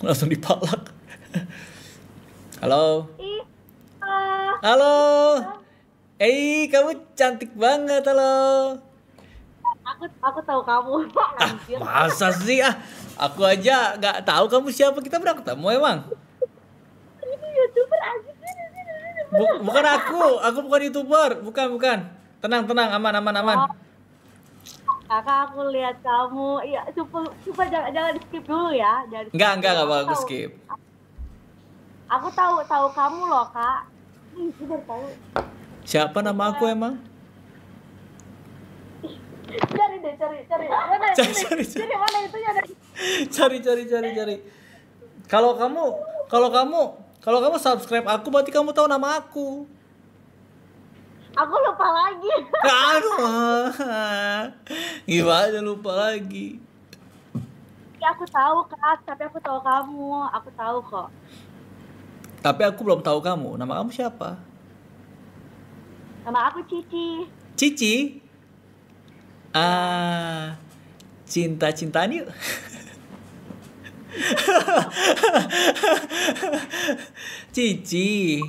Langsung dipalak. Halo. Ih, ah, Halo. Kamu cantik banget, halo. aku tahu kamu. Anjir. Masa sih Aku aja nggak tahu kamu siapa. Kita pernah ketemu emang? Ini YouTuber anjir. Ini Bukan aku bukan YouTuber. Bukan. Tenang, aman, aman. Oh, kakak aku lihat kamu. Iya, coba jangan di skip dulu ya. Jangan di skip Enggak dulu. bagus skip. Aku tahu kamu loh, Kak. Aku baru tahu. Siapa nama aku emang? Cari deh, cari. Mana Cari, ini? cari. Cari mana itunya deh. Cari. Kalau kamu subscribe aku berarti kamu tahu nama aku. Aku lupa lagi. Aduh. Gimana lupa lagi? Ya, aku tahu, Kak, tapi aku tahu kamu. Aku tahu kok. Tapi aku belum tahu kamu. Nama kamu siapa? Nama aku Cici. Cici. Cinta-cintaan yuk. Cici.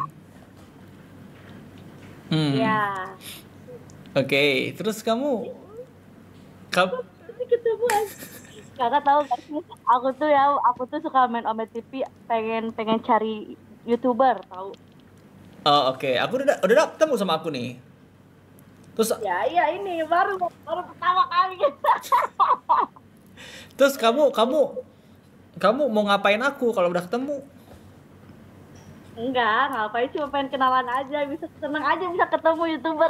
Ya. Oke, terus kamu Nanti ketemu aja. Kakak tahu gak sih? Aku tuh suka main Omet TV, pengen cari YouTuber, tahu? Oh, oke. Aku udah ketemu sama aku nih. Terus Ya, iya ini baru pertama kali. terus kamu mau ngapain aku kalau udah ketemu? Enggak, ngapain, cuma pengen kenalan aja, bisa seneng aja bisa ketemu YouTuber.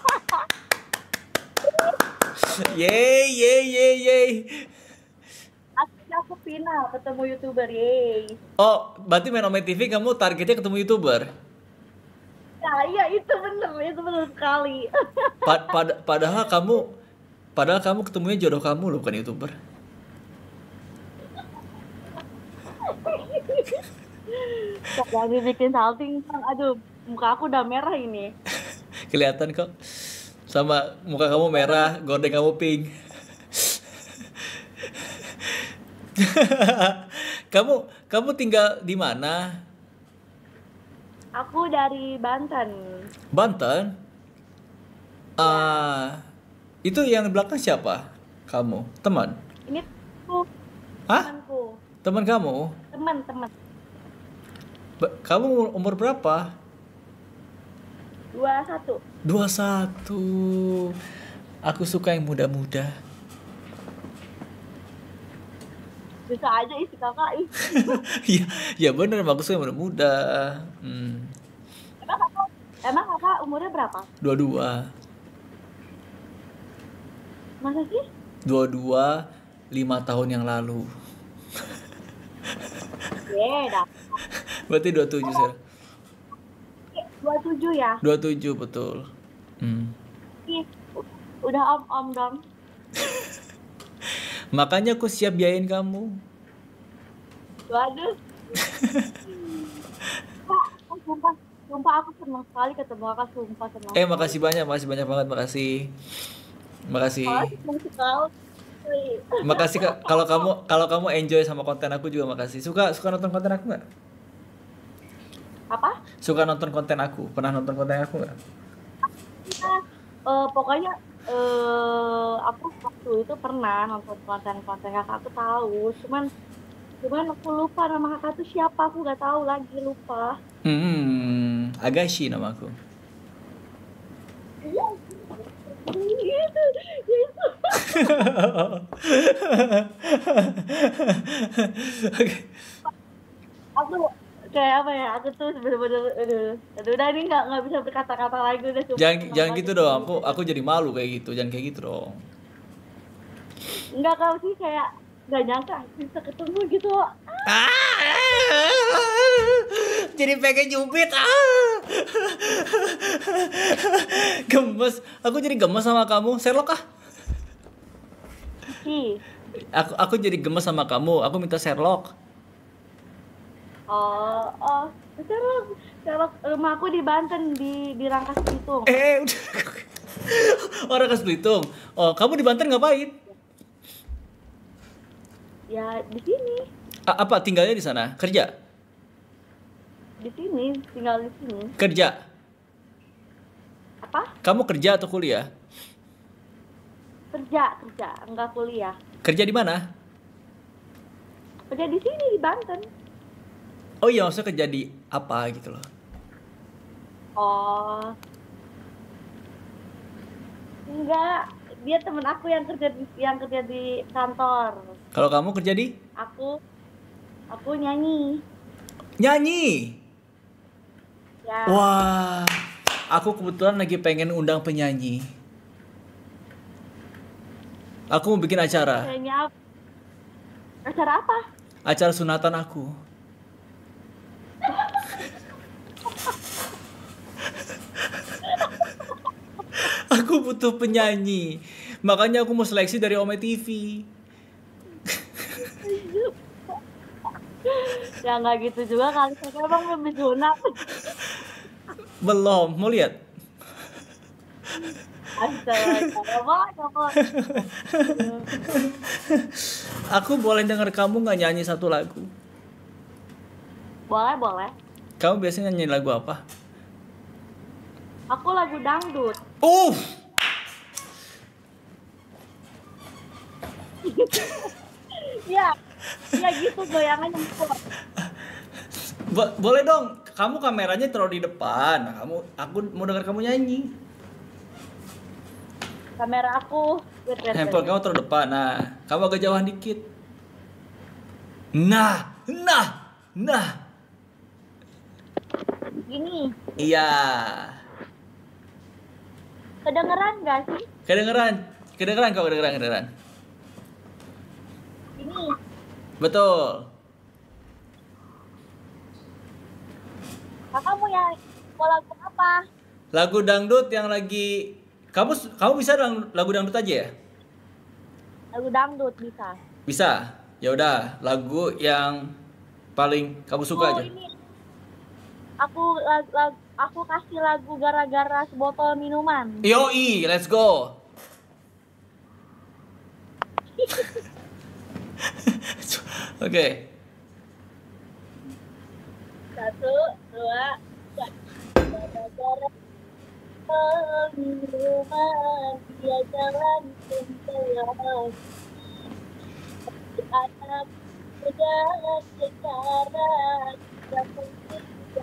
Yeay. Akhirnya aku final ketemu YouTuber, yeay. Oh, berarti main Ome TV kamu targetnya ketemu YouTuber. Ya, iya itu bener sekali. Padahal kamu ketemunya jodoh kamu loh, bukan YouTuber. Jangan dibikin salting, Bang. Aduh, muka aku udah merah ini. Kelihatan kok. Sama muka kamu merah, gorden kamu pink. kamu tinggal di mana? Aku dari Banten. Banten? Itu yang di belakang siapa? Kamu? Teman? Ini tuh Hah? temanku. Teman kamu? Teman. Kamu umur berapa? 21. 21. Aku suka yang muda-muda. Bisa aja isi kakak ih. Ya bener, aku suka yang muda-muda. Emang kakak umurnya berapa? 22. Masa sih? 22 5 tahun yang lalu. Dah. Berarti 27 sekarang. 27 ya? 27 betul. Ih, udah om dong. Makanya aku siap biayain kamu. Waduh. Sumpah aku senang sekali ketemu kakak, sumpah senang. Makasih banyak banget, makasih. Senang sekali. Makasih Kak. Kalau kamu enjoy sama konten aku juga makasih. Suka nonton konten aku nggak? Apa? Suka nonton konten aku? Pernah nonton konten aku nggak? Pokoknya aku waktu itu pernah nonton konten kakak, aku tahu. Cuman aku lupa nama kakak tuh siapa, aku nggak tahu lagi, lupa. Agashi nama aku. Gitu. Oke. Aku kayak apa ya? Aku tuh bener-bener udah ini nggak bisa berkata-kata lagi, udah cuma Jangan gitu dong. Aku jadi malu kayak gitu. Jangan kayak gitu dong. nggak, kau sih kayak nggak nyangka bisa ketemu gitu. Jadi pengen nyubit. Gemes. Aku jadi gemes sama kamu. Sherlock Aku jadi gemes sama kamu. Aku minta Sherlock. Sherlock, rumah aku di Banten, di Rangkas Bitung. Udah. Orang Rangkas Belitung. Oh, kamu di Banten ngapain? Ya di sini, Apa tinggalnya di sana? Kerja? tinggal di sini. Kerja? Apa? Kamu kerja atau kuliah? Kerja, enggak kuliah. Kerja di mana? Kerja di sini di Banten. Oh iya, maksudnya kerja di apa gitu loh. Oh, enggak. Dia temen aku yang kerja di kantor. Kalau kamu kerja di? Aku nyanyi. Nyanyi. Ya. Wah, aku kebetulan lagi pengen undang penyanyi. Aku mau bikin acara. Nyanyi apa? Acara apa? Acara sunatan aku. Aku butuh penyanyi. Makanya aku mau seleksi dari Ome TV. Ya nggak gitu juga kali. Saya emang belum disunat. Belum, mau lihat? Astaga, coba. Aku boleh denger kamu nggak nyanyi satu lagu? Boleh. Kamu biasanya nyanyi lagu apa? Aku lagu dangdut. Iya, iya gitu goyangannya. Boleh dong. Kamu kameranya taruh di depan. Aku mau denger kamu nyanyi. Kamera aku. Handphone kamu taruh depan. Nah, kamu agak jauhan dikit. Nah. Gini, Iya. kedengeran nggak sih? Kedengeran kok, kedengeran. Ini, Betul. kakak mau lagu apa? Lagu dangdut yang lagi kamu bisa lagu dangdut aja ya? Lagu dangdut bisa. Bisa. Ya udah, lagu yang paling kamu suka aja. Ini, aku kasih lagu gara-gara sebotol minuman. Yoi, let's go. Oke. 1, 2, 3. Gara-gara minuman dia jalan kencang. Anak muda sekarang yang penting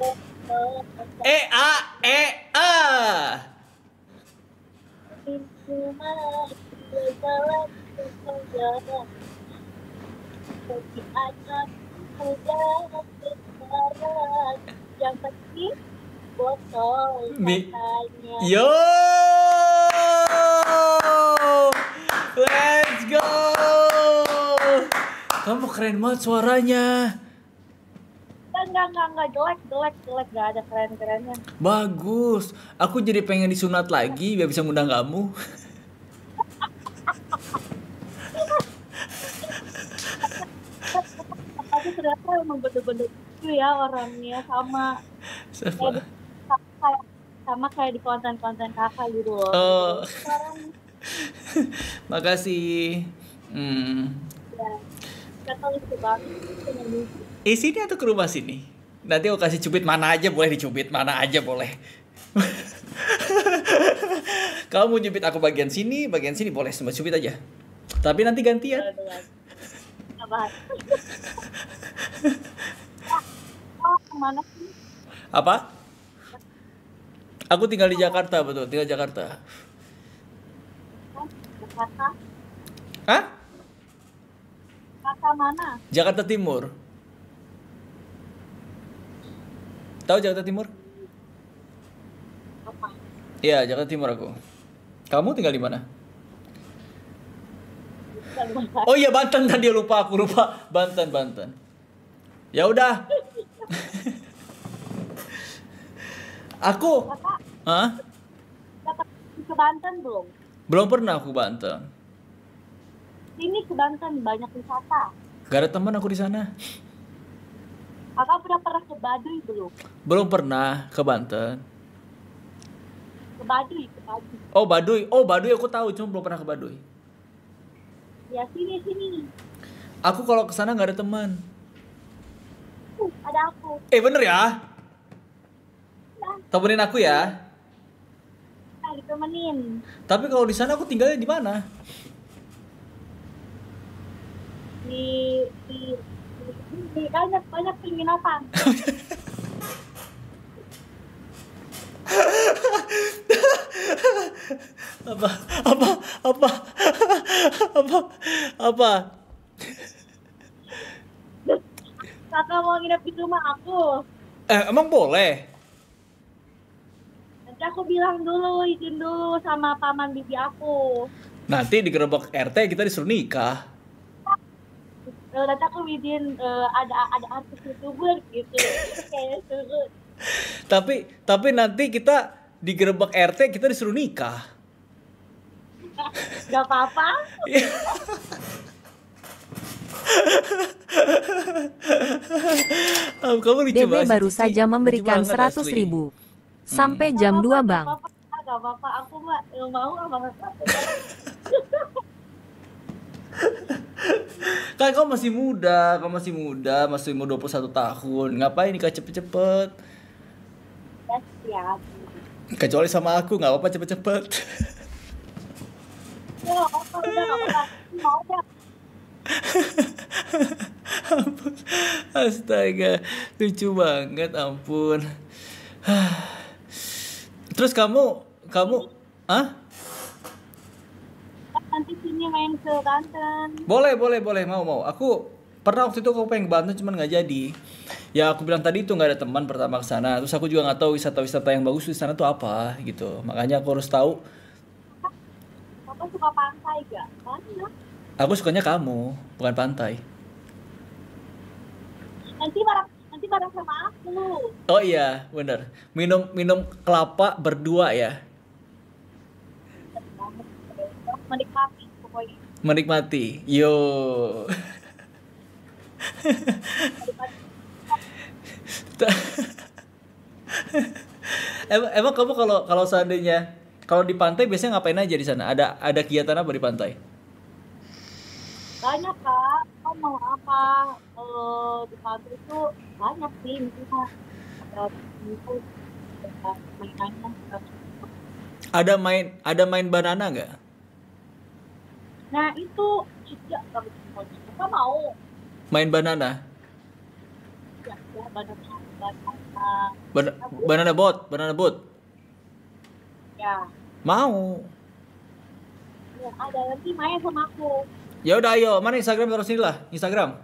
minuman dia jalan kencang. Bagi anak muda sekarang yang penting botol katanya. Yo. Let's go. Kamu keren banget suaranya. Enggak jelek, enggak ada keren-kerennya. Bagus. Aku jadi pengen disunat lagi biar bisa ngundang kamu. Tapi ternyata emang bener-bener itu ya orangnya sama kayak di konten-konten kakak gitu loh. Oh. Makasih. Ya, kakak lucu banget. Sini atau ke rumah sini? Nanti aku kasih cubit mana aja boleh dicubit, mana aja boleh. Kamu mau cubit aku bagian sini boleh semua cubit aja. Tapi nanti gantian. Apa? Oh, kemana sih? Apa? Aku tinggal di Jakarta, betul, tinggal di Jakarta. Jakarta? Hah? Jakarta mana? Jakarta Timur. Tahu Jakarta Timur? Apa? Iya, Jakarta Timur aku. Kamu tinggal di mana? Oh iya, Banten tadi aku lupa. Banten. Ya udah. Aku. Kakak, Hah? dapat ke Banten belum? Belum pernah aku Banten. Sini ke Banten banyak wisata. Gak ada teman aku di sana. Kakak udah pernah ke Baduy belum? Belum pernah ke Banten. Ke Baduy. Oh Baduy aku tahu, cuma belum pernah ke Baduy. Ya sini. Aku kalau kesana nggak ada teman. Ada aku. Bener ya? Nah, Temenin aku ya. ditemenin. Tapi kalau di sana aku tinggalnya di mana? Di, banyak penginapan. Apa? Apa? Apa? Apa? Apa? Kakak mau nginep di rumah aku. Emang boleh? Nanti aku bilang dulu, izin dulu sama paman bibi aku. Nanti digerebek RT kita disuruh nikah. Nanti aku izin ada artis YouTuber gitu. Kayak suruh. Tapi nanti kita digerebek RT kita disuruh nikah. Gak apa-apa. Kamu lucu DB banget. baru Cici. saja memberikan Lucu banget, 100.000. asli. Sampai jam 2 bang. Gak apa-apa, aku mah mau sama kakak. Kan kamu masih muda, masih umur 21 tahun. Ngapain nikah cepet-cepet? Ya siap. Kecuali sama aku, nggak apa-apa cepet-cepet. Ya gak apa-apa, udah gak apa-apa. Mau ya. Ampun. Astaga, lucu banget, ampun. Terus kamu, ah? Nanti sini main ke Banten. Boleh, mau. Aku pernah waktu itu aku pengen ke Banten cuman nggak jadi. Ya aku bilang tadi itu nggak ada teman pertama ke sana. Terus aku juga nggak tahu wisata-wisata yang bagus di sana tuh apa gitu. Makanya aku harus tahu. Bapak suka pantai gak? Banyak. Aku sukanya kamu, bukan pantai. Nanti bareng sama aku. Oh iya, bener. Minum kelapa berdua ya. Menikmati pokoknya. Menikmati. Yo. emang kamu kalau seandainya kalau di pantai biasanya ngapain aja di sana? Ada kegiatan apa di pantai? Banyak kak. Kamu mau apa? Di pantai itu banyak sih. Misalnya ada mainannya. Ada main banana nggak? Nah itu juga apa mau? Main banana? Ya, banyak. Banana boat. Ya, Mau. ya ada nanti main sama aku. Ya udah ayo, mana Instagram terus sini lah, Instagram.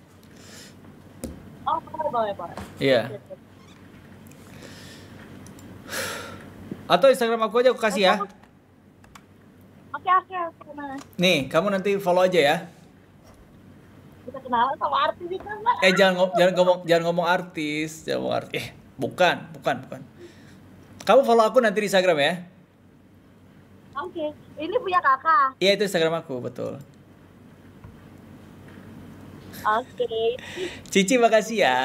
Oh boleh. Iya. Atau Instagram aku aja aku kasih ya. Oke, mana? Nih, kamu nanti follow aja ya. Bisa kenalan sama artis itu kan? Jangan ngomong artis, bukan. Kamu follow aku nanti di Instagram ya. Oke, ini punya kakak. Iya, itu Instagram aku, betul. Oke. Cici makasih ya.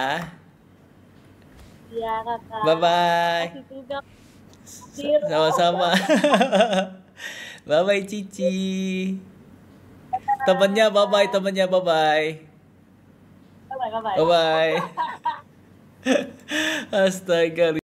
Iya kakak. Bye bye. Makasih juga. Sama-sama. Bye bye Cici. Temennya bye bye. Bye bye. Bye bye. Astaga.